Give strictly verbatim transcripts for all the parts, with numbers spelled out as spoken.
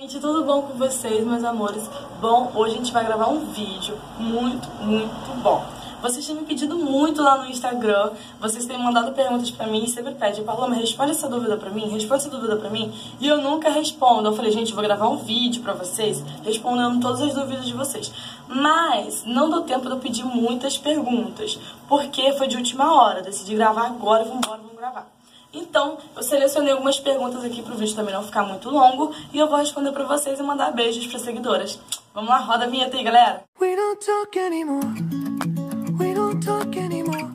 Gente, tudo bom com vocês, meus amores? Bom, hoje a gente vai gravar um vídeo muito, muito bom. Vocês têm me pedido muito lá no Instagram, vocês têm mandado perguntas pra mim e sempre pedem: Paloma, responde essa dúvida pra mim, responde essa dúvida pra mim. E eu nunca respondo. Eu falei: gente, eu vou gravar um vídeo pra vocês, respondendo todas as dúvidas de vocês. Mas não deu tempo de eu pedir muitas perguntas, porque foi de última hora. Decidi gravar agora, vamos embora, vamos gravar. Então, eu selecionei algumas perguntas aqui pro vídeo também não ficar muito longo e eu vou responder pra vocês e mandar beijos pras seguidoras. Vamos lá, roda a vinheta aí, galera! We don't talk anymore. We don't talk anymore.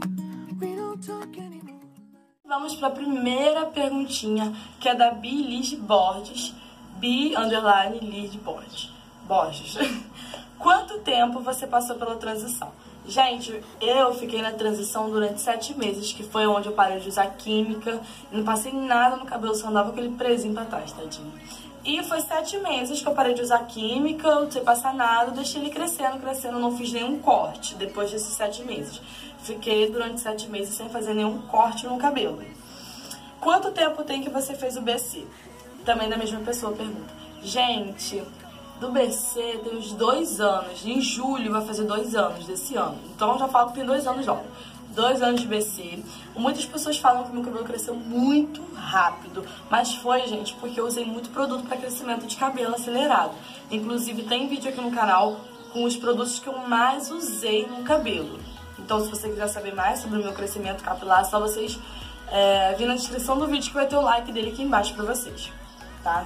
We don't talk anymore. Vamos pra primeira perguntinha, que é da Bi Liz Borges. Bi, underline, Liz Borges. Borges. Quanto tempo você passou pela transição? Gente, eu fiquei na transição durante sete meses, que foi onde eu parei de usar química, não passei nada no cabelo, só andava aquele presinho pra trás, tadinho. E foi sete meses que eu parei de usar química, não sei passar nada, deixei ele crescendo, crescendo, não fiz nenhum corte depois desses sete meses. Fiquei durante sete meses sem fazer nenhum corte no cabelo. Quanto tempo tem que você fez o B C? Também da mesma pessoa pergunta. Gente, do B C tem uns dois anos. Em julho vai fazer dois anos desse ano. Então eu já falo que tem dois anos logo. Dois anos de B C. Muitas pessoas falam que meu cabelo cresceu muito rápido. Mas foi, gente, porque eu usei muito produto para crescimento de cabelo acelerado. Inclusive tem vídeo aqui no canal com os produtos que eu mais usei no cabelo. Então se você quiser saber mais sobre o meu crescimento capilar, é só vocês é, vir na descrição do vídeo que vai ter o like dele aqui embaixo pra vocês, tá?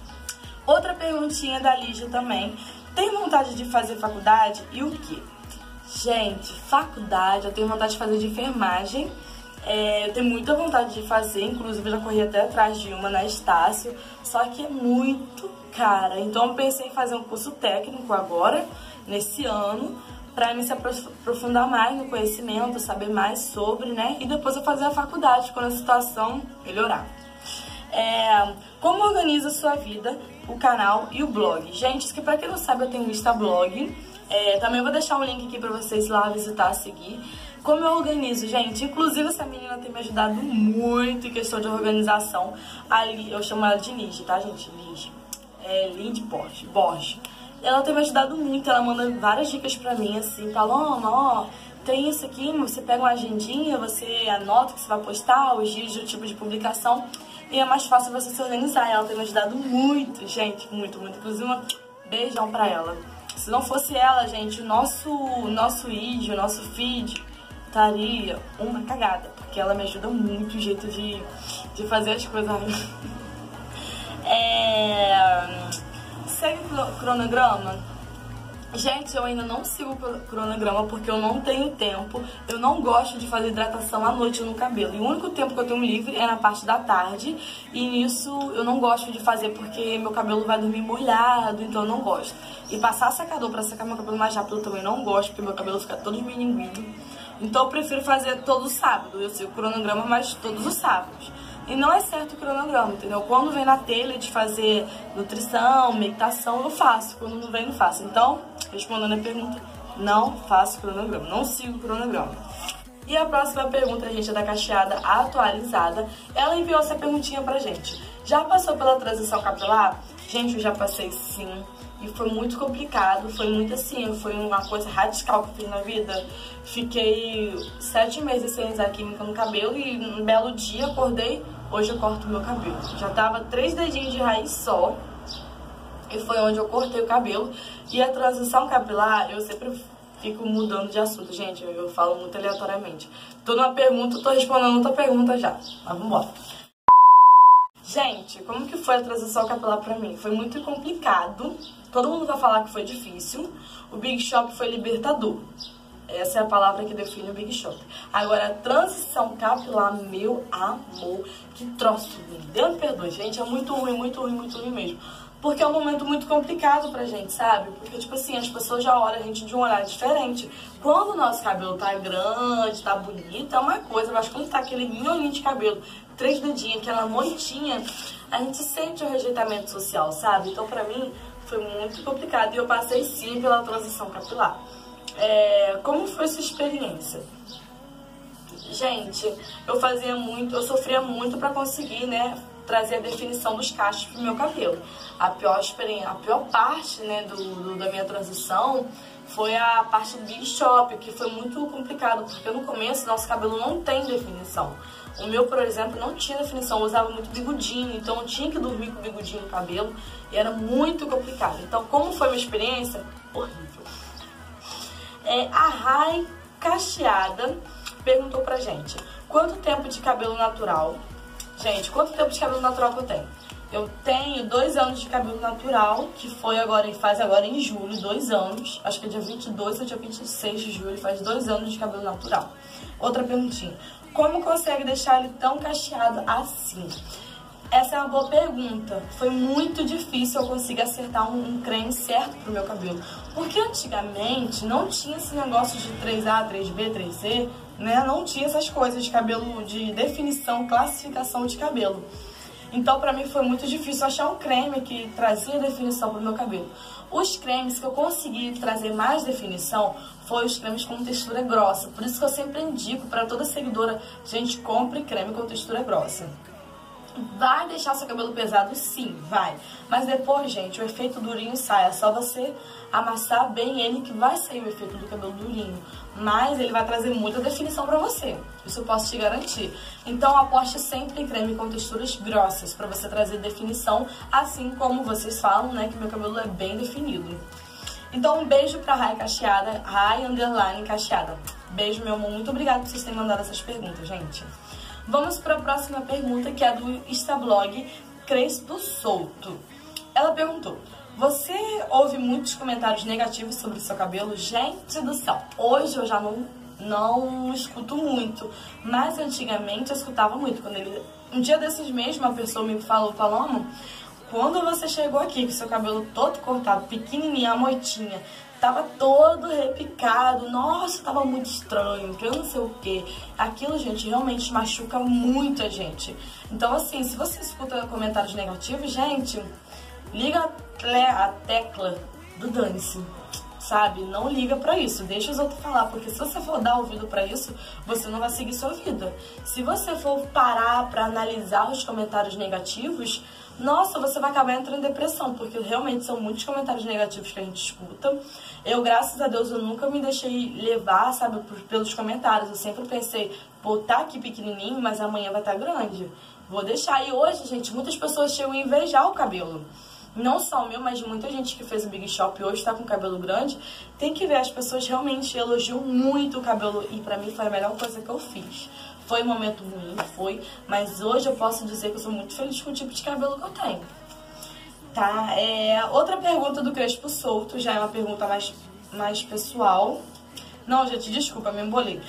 Outra perguntinha da Lígia também. Tem vontade de fazer faculdade e o quê? Gente, faculdade, eu tenho vontade de fazer de enfermagem. É, eu tenho muita vontade de fazer, inclusive eu já corri até atrás de uma na Estácio, só que é muito cara. Então eu pensei em fazer um curso técnico agora, nesse ano, pra me se aprofundar mais no conhecimento, saber mais sobre, né? E depois eu fazer a faculdade quando a situação melhorar. É, como organiza a sua vida, o canal e o blog? Gente, isso que pra quem não sabe, eu tenho um Insta blog. É, também vou deixar um link aqui pra vocês lá visitar, seguir. Como eu organizo, gente? Inclusive essa menina tem me ajudado muito em questão de organização. Ali, eu chamo ela de Liz, tá, gente? Liz. É Liz Borges. Borges. Ela tem me ajudado muito, ela manda várias dicas pra mim, assim, Paloma, ó, tem isso aqui, você pega uma agendinha, você anota o que você vai postar, os dias, o tipo de publicação. E é mais fácil você se organizar. Ela tem me ajudado muito, gente, muito, muito. Inclusive, um beijão pra ela. Se não fosse ela, gente, o nosso, nosso vídeo, o nosso feed estaria uma cagada. Porque ela me ajuda muito o jeito de, de fazer as coisas. É... Segue o cronograma? Gente, eu ainda não sigo o cronograma porque eu não tenho tempo. Eu não gosto de fazer hidratação à noite no cabelo. E o único tempo que eu tenho livre é na parte da tarde. E nisso eu não gosto de fazer porque meu cabelo vai dormir molhado, então eu não gosto. E passar secador pra secar meu cabelo mais rápido eu também não gosto, porque meu cabelo fica todo esmininguido. Então eu prefiro fazer todo sábado. Eu sigo o cronograma, mas todos os sábados. E não é certo o cronograma, entendeu? Quando vem na telha de fazer nutrição, meditação, eu faço. Quando não vem, não faço. Então, respondendo a pergunta, não faço cronograma, não sigo o cronograma. E a próxima pergunta, gente, é da Cacheada Atualizada. Ela enviou essa perguntinha pra gente. Já passou pela transição capilar? Gente, eu já passei sim. E foi muito complicado, foi muito assim, foi uma coisa radical que eu fiz na vida. Fiquei sete meses sem usar química no cabelo e um belo dia acordei, hoje eu corto meu cabelo. Já tava três dedinhos de raiz só e foi onde eu cortei o cabelo. E a transição capilar, eu sempre fico mudando de assunto, gente, eu, eu falo muito aleatoriamente. Tô numa pergunta, tô respondendo outra pergunta já, mas vambora. Gente, como que foi a transição capilar pra mim? Foi muito complicado. Todo mundo vai falar que foi difícil. O Big Shop foi libertador. Essa é a palavra que define o Big Shop. Agora, a transição capilar, meu amor, que troço ruim. Deus me perdoe, gente. É muito ruim, muito ruim, muito ruim mesmo. Porque é um momento muito complicado pra gente, sabe? Porque, tipo assim, as pessoas já olham a gente de um olhar diferente. Quando o nosso cabelo tá grande, tá bonito, é uma coisa. Mas quando tá aquele miolinho de cabelo, três dedinhos, aquela moitinha, a gente sente o rejeitamento social, sabe? Então, pra mim, foi muito complicado. E eu passei, sim, pela transição capilar. É... Como foi sua experiência? Gente, eu fazia muito, eu sofria muito pra conseguir, né, trazer a definição dos cachos pro meu cabelo. A pior experiência, a pior parte, né, do, do, da minha transição foi a parte do Big Shop, que foi muito complicado, porque no começo nosso cabelo não tem definição. O meu, por exemplo, não tinha definição, eu usava muito bigodinho, então eu tinha que dormir com bigodinho no cabelo e era muito complicado. Então, como foi uma experiência? Horrível. É, a Rai Cacheada perguntou pra gente, quanto tempo de cabelo natural? Gente, quanto tempo de cabelo natural que eu tenho? Eu tenho dois anos de cabelo natural, que foi agora, faz agora em julho, dois anos. Acho que é dia vinte e dois ou dia vinte e seis de julho, faz dois anos de cabelo natural. Outra perguntinha. Como consegue deixar ele tão cacheado assim? Essa é uma boa pergunta. Foi muito difícil eu conseguir acertar um, um creme certo pro meu cabelo. Porque antigamente não tinha esse negócio de três A, três B, três C, né? Não tinha essas coisas de cabelo, de definição, classificação de cabelo. Então, pra mim, foi muito difícil achar um creme que trazia definição pro meu cabelo. Os cremes que eu consegui trazer mais definição foram os cremes com textura grossa. Por isso que eu sempre indico pra toda seguidora, gente, compre creme com textura grossa. Vai deixar seu cabelo pesado? Sim, vai. Mas depois, gente, o efeito durinho sai. É só você amassar bem ele que vai sair o efeito do cabelo durinho. Mas ele vai trazer muita definição pra você. Isso eu posso te garantir. Então, aposte sempre em creme com texturas grossas pra você trazer definição. Assim como vocês falam, né, que meu cabelo é bem definido. Então, um beijo pra Rai Cacheada. Rai Underline Cacheada. Beijo, meu amor. Muito obrigada por vocês terem mandado essas perguntas, gente. Vamos para a próxima pergunta, que é do Instablog Crespo Solto. Ela perguntou, você ouve muitos comentários negativos sobre o seu cabelo? Gente do céu, hoje eu já não, não escuto muito, mas antigamente eu escutava muito. Quando ele, um dia desses mesmo, uma pessoa me falou, Paloma, quando você chegou aqui com seu cabelo todo cortado, pequenininha, a moitinha, tava todo repicado, nossa, tava muito estranho, que eu não sei o que. Aquilo, gente, realmente machuca muito a gente. Então, assim, se você escuta comentários negativos, gente, liga a tecla do dane-se, sabe? Não liga pra isso, deixa os outros falar, porque se você for dar ouvido pra isso, você não vai seguir sua vida. Se você for parar pra analisar os comentários negativos, nossa, você vai acabar entrando em depressão, porque realmente são muitos comentários negativos que a gente escuta. Eu, graças a Deus, eu nunca me deixei levar, sabe, pelos comentários. Eu sempre pensei, pô, tá aqui pequenininho, mas amanhã vai estar grande. Vou deixar. E hoje, gente, muitas pessoas chegam a invejar o cabelo. Não só o meu, mas muita gente que fez o Big Shop e hoje tá com cabelo grande. Tem que ver, as pessoas realmente elogiam muito o cabelo. E pra mim foi a melhor coisa que eu fiz. Foi um momento ruim, foi, mas hoje eu posso dizer que eu sou muito feliz com o tipo de cabelo que eu tenho. Tá, é, outra pergunta do Crespo Solto, já é uma pergunta mais, mais pessoal. Não, gente, desculpa, me embolei.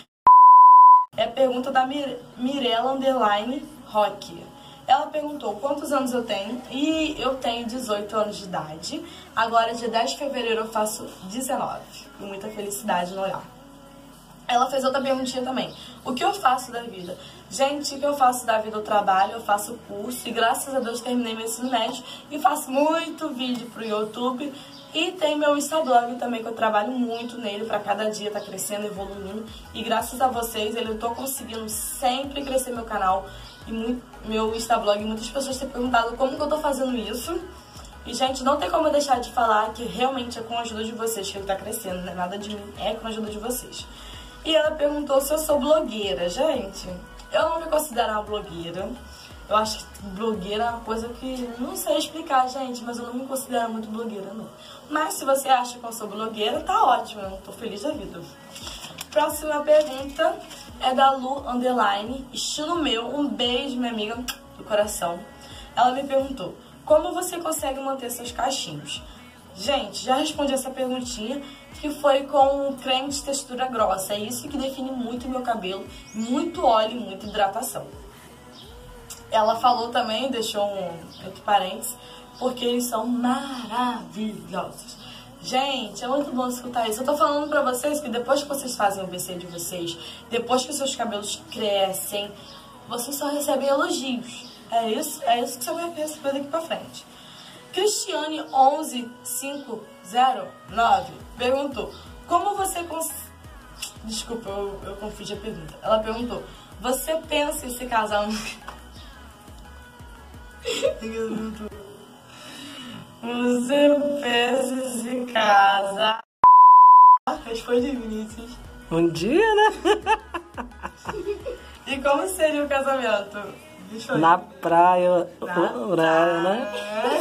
É a pergunta da Mir Mirella Underline Rock. Ela perguntou quantos anos eu tenho, e eu tenho dezoito anos de idade. Agora, dia dez de fevereiro, eu faço dezenove. Com muita felicidade no olhar. Ela fez outra perguntinha também. O que eu faço da vida? Gente, o que eu faço da vida? Eu trabalho, eu faço curso e graças a Deus terminei meu ensino médio e faço muito vídeo pro YouTube. E tem meu Instablog também, que eu trabalho muito nele pra cada dia tá crescendo, evoluindo. E graças a vocês, eu tô conseguindo sempre crescer meu canal e muito, meu Instablog. Muitas pessoas têm perguntado como que eu tô fazendo isso. E, gente, não tem como eu deixar de falar que realmente é com a ajuda de vocês que ele tá crescendo, não é nada de mim, é com a ajuda de vocês. E ela perguntou se eu sou blogueira. Gente, eu não me considero uma blogueira. Eu acho que blogueira é uma coisa que não sei explicar, gente, mas eu não me considero muito blogueira, não. Mas se você acha que eu sou blogueira, tá ótimo, eu tô feliz da vida. Próxima pergunta é da Lu Underline, estilo meu. Um beijo, minha amiga do coração. Ela me perguntou, como você consegue manter seus cachinhos? Gente, já respondi essa perguntinha, que foi com creme de textura grossa. É isso que define muito o meu cabelo, muito óleo e muita hidratação. Ela falou também, deixou um entre parênteses, porque eles são maravilhosos. Gente, é muito bom escutar isso. Eu tô falando pra vocês que depois que vocês fazem o B C de vocês, depois que os seus cabelos crescem, vocês só recebem elogios. É isso, é isso que você vai receber daqui pra frente. Cristiane onze cinco zero nove perguntou, como você cons... Desculpa, eu, eu confundi a pergunta. Ela perguntou, você pensa em se casar no... Você pensa se casa. Responde, Vinícius. Um dia, né? E como seria o casamento? Deixa eu ver. Na praia, Na praia, né?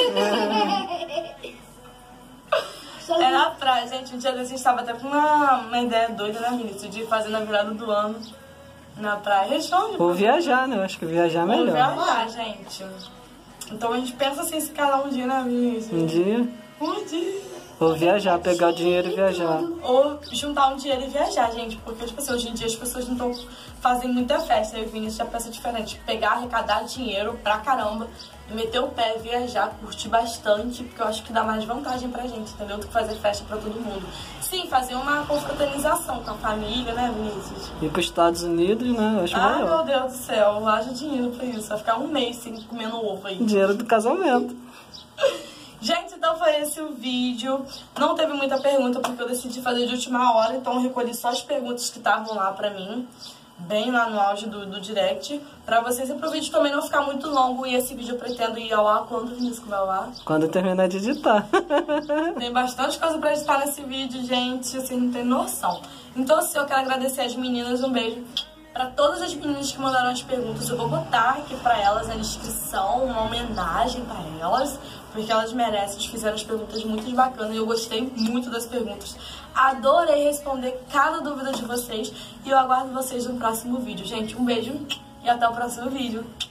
É na praia, gente. Um dia desse a gente tava até com uma, uma ideia doida, né, Vinícius? De fazer na virada do ano na praia. Responde. Ou viajar, né? Eu acho que viajar é Ou melhor. viajar, gente. Então a gente pensa assim, se casar um dia, né, Vinícius? Um dia. Um dia. Ou viajar, pegar o dinheiro e viajar. Ou juntar um dinheiro e viajar, gente. Porque, tipo assim, hoje em dia as pessoas não estão fazendo muita festa. Eu e o Vinícius já pensa diferente. Pegar, arrecadar dinheiro pra caramba, e meter o pé, viajar, curtir bastante. Porque eu acho que dá mais vantagem pra gente, entendeu? Do que fazer festa pra todo mundo. Sim, fazer uma confraternização com a família, né, Vinícius? Ir pros Estados Unidos, né? Eu acho Ah, melhor. meu Deus do céu. Haja dinheiro pra isso. Vai ficar um mês sem comendo ovo aí. Dinheiro do casamento. Gente, então foi esse o vídeo. Não teve muita pergunta porque eu decidi fazer de última hora, então eu recolhi só as perguntas que estavam lá pra mim, bem lá no auge do, do direct, pra vocês e pro vídeo também não ficar muito longo. E esse vídeo eu pretendo ir ao ar quando o Vinícius vai ao ar. Quando eu terminar de editar. Tem bastante coisa pra editar nesse vídeo, gente, vocês não tem noção. Então, assim, eu quero agradecer as meninas, um beijo pra todas as meninas que mandaram as perguntas. Eu vou botar aqui pra elas na descrição uma homenagem pra elas, porque elas merecem, eles fizeram as perguntas muito bacanas e eu gostei muito das perguntas. Adorei responder cada dúvida de vocês e eu aguardo vocês no próximo vídeo. Gente, um beijo e até o próximo vídeo.